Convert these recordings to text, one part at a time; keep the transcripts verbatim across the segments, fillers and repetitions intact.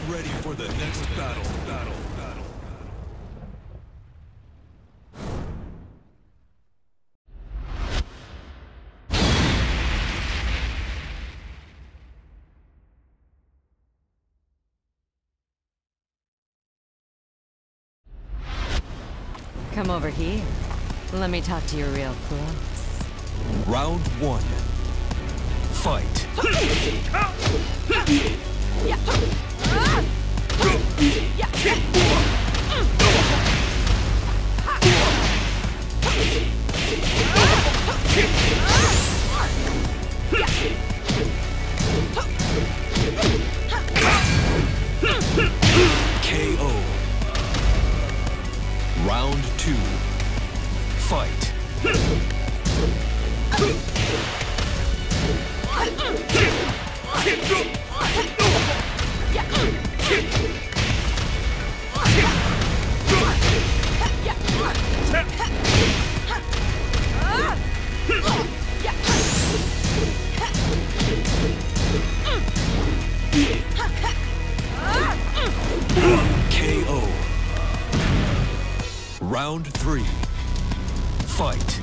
ready for the next battle. Battle. Battle. Come over here. Let me talk to you real close. Round one. Fight. K O. Round two. Fight. K O. Round three. Fight.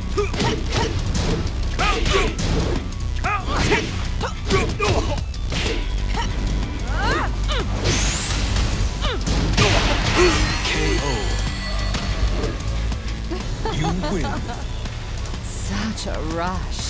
K O. You win. Such a rush.